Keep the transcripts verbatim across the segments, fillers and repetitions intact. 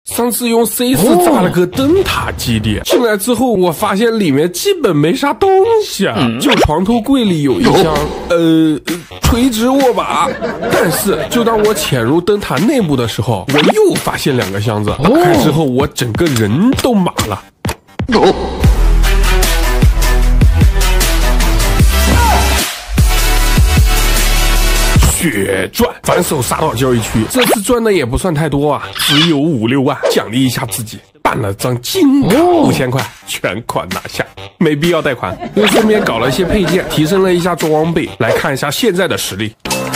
上次用 C 四 炸了个灯塔基地，进来之后我发现里面基本没啥东西啊，就床头柜里有一箱呃垂直握把，但是就当我潜入灯塔内部的时候，我又发现两个箱子，打开之后我整个人都麻了。血赚，反手杀到交易区，这次赚的也不算太多啊，只有五六万，奖励一下自己，办了张金卡五千块，全款拿下，没必要贷款。又顺便搞了一些配件，提升了一下装备。来看一下现在的实力。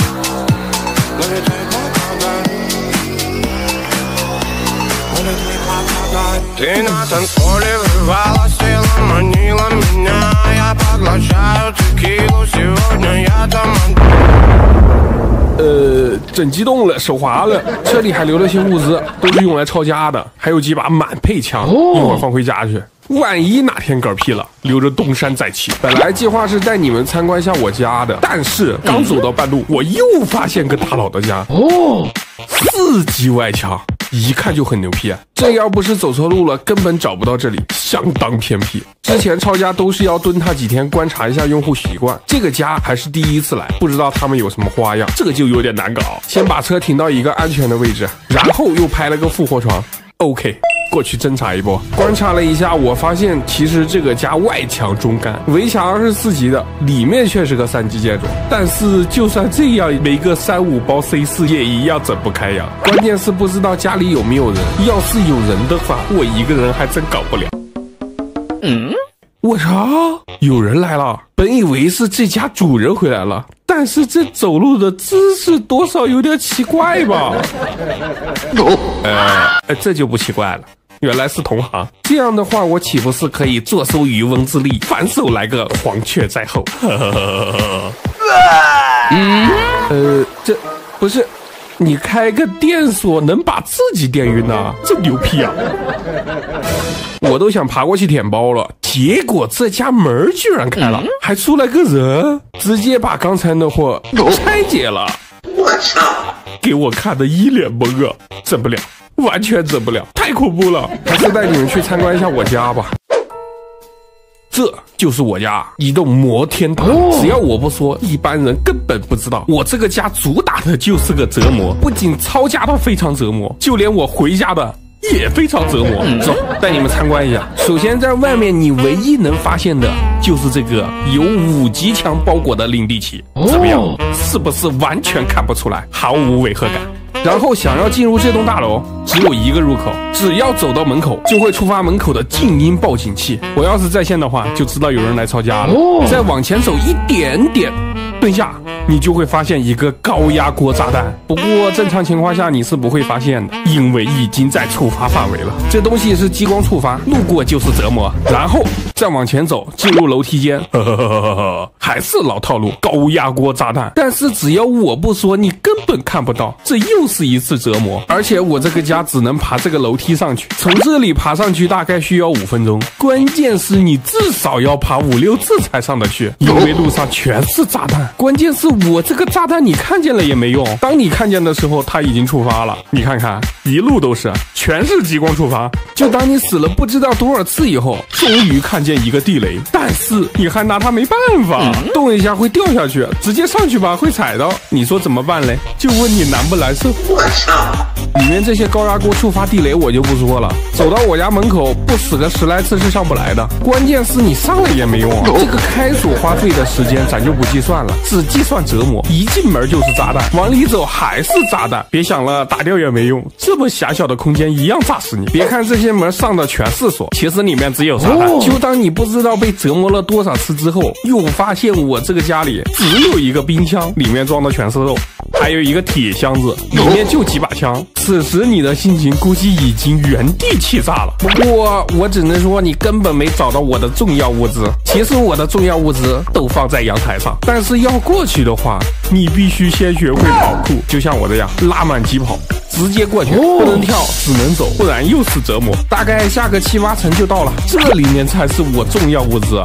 Ты на танцполе вырвалась и манила меня. Я поглощаю текилу, сегодня я там одна。 呃，整激动了，手滑了，车里还留了些物资，都是用来抄家的，还有几把满配枪，一会儿放回家去。万一哪天嗝屁了，留着东山再起。本来计划是带你们参观一下我家的，但是刚走到半路，我又发现个大佬的家哦，四级外墙，一看就很牛批啊！这要不是走错路了，根本找不到这里，相当偏僻。之前抄家都是要蹲他几天，观察一下用户习惯。这个家还是第一次来，不知道他们有什么花样，这个就有点难搞。先把车停到一个安全的位置，然后又拍了个复活床。OK， 过去侦查一波。观察了一下，我发现其实这个家外墙中干，围墙是四级的，里面却是个三级建筑。但是就算这样，没个三五包 C 四 也一样整不开呀。关键是不知道家里有没有人，要是有人的话，我一个人还真搞不了。嗯，我操，有人来了！本以为是这家主人回来了，但是这走路的姿势多少有点奇怪吧？呃，这就不奇怪了，原来是同行。这样的话，我岂不是可以坐收渔翁之利，反手来个黄雀在后？嗯，呃，这不是。你开个电锁能把自己电晕啊，这牛批啊！我都想爬过去舔包了，结果这家门居然开了，还出来个人，直接把刚才那货拆解了。我操！给我看的一脸懵啊，整不了，完全整不了，太恐怖了！还是带你们去参观一下我家吧。这就是我家一栋摩天大楼，只要我不说，一般人根本不知道。我这个家主打的就是个折磨，不仅抄家的非常折磨，就连我回家的也非常折磨。走，带你们参观一下。首先在外面你唯一能发现的就是这个由五级墙包裹的领地旗，怎么样？是不是完全看不出来，毫无违和感？然后想要进入这栋大楼，只有一个入口，只要走到门口，就会触发门口的静音报警器。我要是在线的话，就知道有人来抄家了。再往前走一点点，蹲下，你就会发现一个高压锅炸弹。不过正常情况下你是不会发现的，因为已经在触发范围了。这东西是激光触发，路过就是折磨。然后再往前走，进入楼梯间，呵呵呵呵呵，还是老套路，高压锅炸弹。但是只要我不说，你根本看不到，这又是一次折磨。而且我这个家只能爬这个楼梯上去，从这里爬上去大概需要五分钟。关键是你至少要爬五六次才上得去，因为路上全是炸弹。关键是我这个炸弹你看见了也没用，当你看见的时候它已经触发了。你看看，一路都是，全是激光触发。就当你死了不知道多少次以后，终于看见一个地雷，但是你还拿它没办法，动一下会掉下去，直接上去吧会踩到。你说怎么办嘞？就问你难不难受？我操！里面这些高压锅触发地雷我就不说了，走到我家门口不死个十来次是上不来的。关键是你上来也没用啊，这个开锁花费的时间咱就不计算了，只计算折磨。一进门就是炸弹，往里走还是炸弹，别想了，打掉也没用，这么狭小的空间一样炸死你。别看这些门上的全是锁，其实里面只有炸弹。就当你不知道被折磨了多少次之后，又发现我这个家里只有一个冰箱，里面装的全是肉，还有一个铁箱子，里面就几把枪。此时你的心情估计已经原地气炸了。不过我只能说你根本没找到我的重要物资。其实我的重要物资都放在阳台上，但是要过去的话，你必须先学会跑酷，就像我这样拉满疾跑，直接过去，不能跳，只能走，不然又是折磨。大概下个七八层就到了，这里面才是我重要物资啊。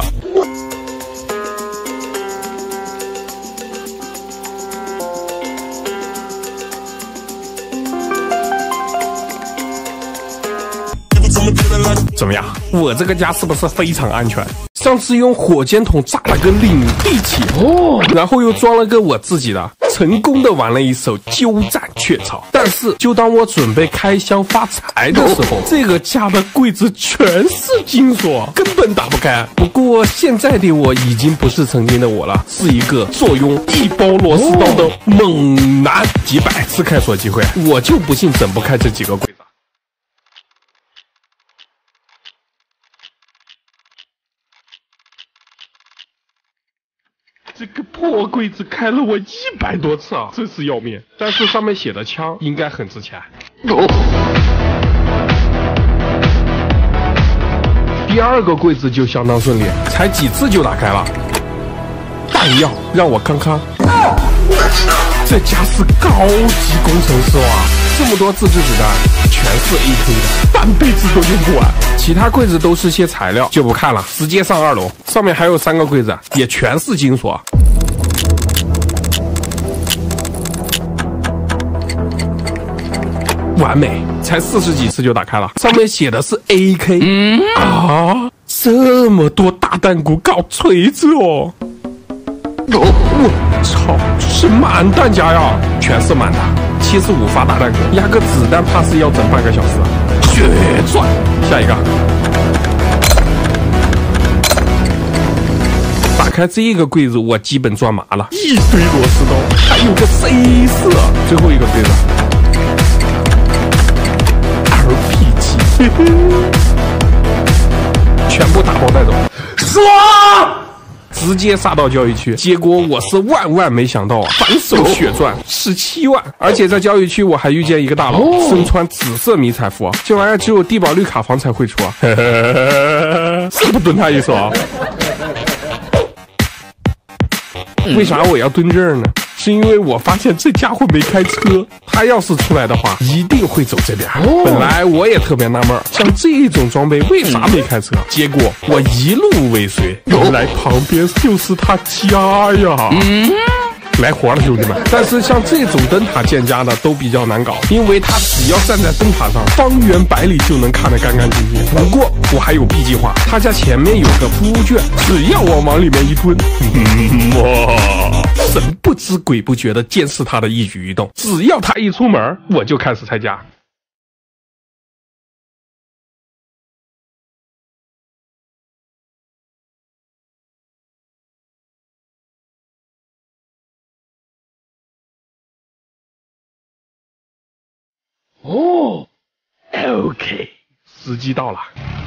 怎么样？我这个家是不是非常安全？上次用火箭筒炸了个领地起哦，然后又装了个我自己的，成功的玩了一手鸠占鹊巢。但是就当我准备开箱发财的时候，这个家的柜子全是金锁，根本打不开。不过现在的我已经不是曾经的我了，是一个坐拥一包螺丝刀的猛男。几百次开锁机会，我就不信整不开这几个柜子。这个破柜子开了我一百多次啊，真是要命！但是上面写的枪应该很值钱。哦、第二个柜子就相当顺利，才几次就打开了。弹药让我看看，这家是高级工程师啊！这么多自制子弹，全是 A K 的，半辈子都用不完。其他柜子都是些材料，就不看了，直接上二楼。上面还有三个柜子，也全是金锁。完美，才四十几次就打开了。上面写的是 A K， 嗯啊，这么多大弹鼓，搞锤子哦！哦，我操，这是满弹夹呀，全是满的，七十五发大弹鼓，压个子弹怕是要整半个小时。血钻，下一个。打开这个柜子，我基本赚麻了，一堆螺丝刀，还有个 C 四，最后一个柜子 R P G， 全部打包带走，爽！直接杀到交易区，结果我是万万没想到啊，反手血赚十七万，而且在交易区我还遇见一个大佬，身穿紫色迷彩服，这玩意儿只有地保绿卡房才会出啊，是不蹲他一手啊？为啥我要蹲这儿呢？是因为我发现这家伙没开车，他要是出来的话，一定会走这边。本来我也特别纳闷，像这种装备为啥没开车？结果我一路尾随，原来旁边就是他家呀。嗯，来活了，兄弟们！但是像这种灯塔建家的都比较难搞，因为他只要站在灯塔上，方圆百里就能看得干干净净。不过我还有 B 计划，他家前面有个铺卷，只要我往里面一蹲，嗯、哇！神不知鬼不觉的监视他的一举一动，只要他一出门，我就开始拆家。哦 ，OK， 时机到了。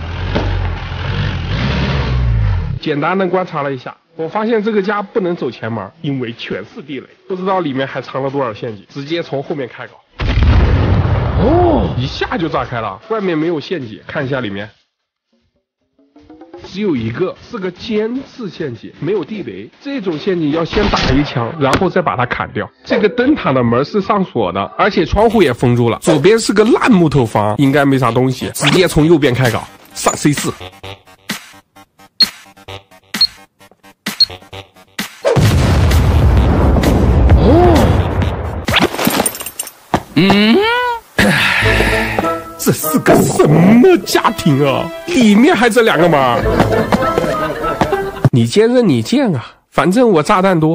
简单的观察了一下，我发现这个家不能走前门，因为全是地雷，不知道里面还藏了多少陷阱，直接从后面开搞。哦，一下就炸开了，外面没有陷阱，看一下里面，只有一个，是个尖刺陷阱，没有地雷。这种陷阱要先打一枪，然后再把它砍掉。这个灯塔的门是上锁的，而且窗户也封住了。左边是个烂木头房，应该没啥东西，直接从右边开搞，上 C 四。嗯，这是个什么家庭啊？里面还这两个吗？你见人你见啊，反正我炸弹多。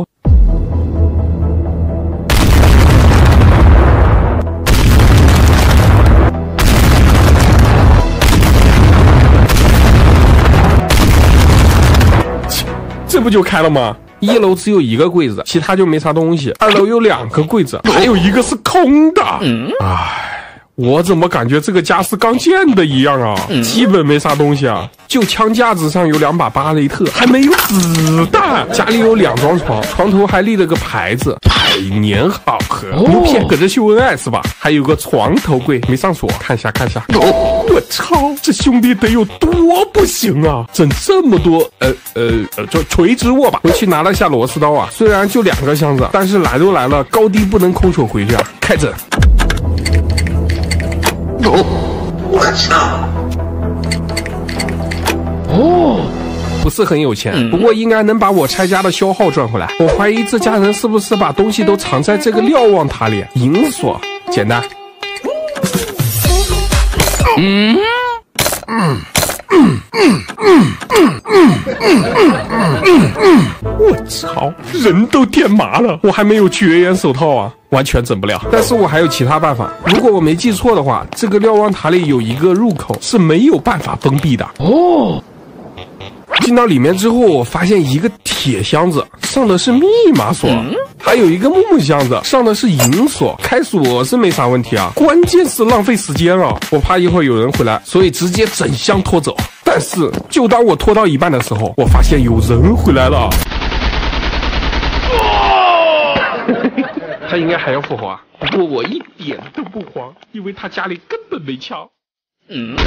这不就开了吗？一楼只有一个柜子，其他就没啥东西。二楼有两个柜子，还有一个是空的。唉，我怎么感觉这个家是刚建的一样啊？基本没啥东西啊，就枪架子上有两把巴雷特，还没有子弹。家里有两张床，床头还立了个牌子，百年好合。牛皮搁这秀恩爱是吧？还有个床头柜没上锁，看一下看一下。我操，这兄弟得有多不行啊！整这么多，呃呃呃，就垂直握把。回去拿了下螺丝刀啊，虽然就两个箱子，但是来都来了，高低不能空手回去啊。开整。哦，我操！哦，不是很有钱，不过应该能把我拆家的消耗赚回来。我怀疑这家人是不是把东西都藏在这个瞭望塔里？银锁，简单。嗯嗯， 人都电麻了，我还没有绝缘手套啊，完全整不了。但是我还有其他办法，如果我没记错的话，这个瞭望塔里有一个入口是没有办法封闭的哦。进到里面之后，我发现一个铁箱子上的是密码锁，还有一个木箱子上的是银锁。开锁是没啥问题啊，关键是浪费时间啊，我怕一会儿有人回来，所以直接整箱拖走。但是就当我拖到一半的时候，我发现有人回来了。他应该还要复活啊，不过我一点都不慌，因为他家里根本没枪。嗯。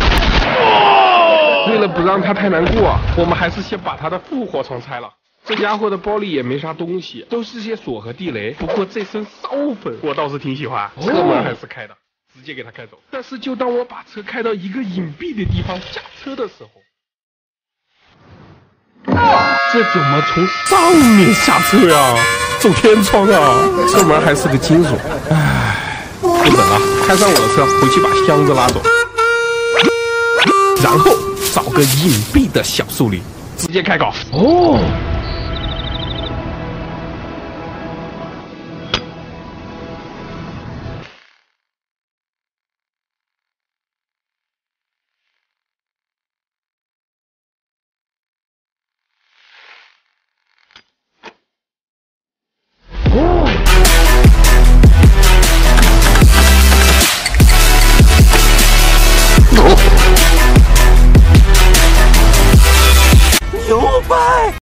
为了不让他太难过，我们还是先把他的复活床拆了。这家伙的包里也没啥东西，都是些锁和地雷。不过这身骚粉我倒是挺喜欢，车门还是开的，直接给他开走。但是就当我把车开到一个隐蔽的地方下车的时候，这怎么从上面下车呀？走天窗啊！车门还是个金属，唉，不等了，开上我的车，回去把箱子拉走。然后找个隐蔽的小树林，直接开搞。哦。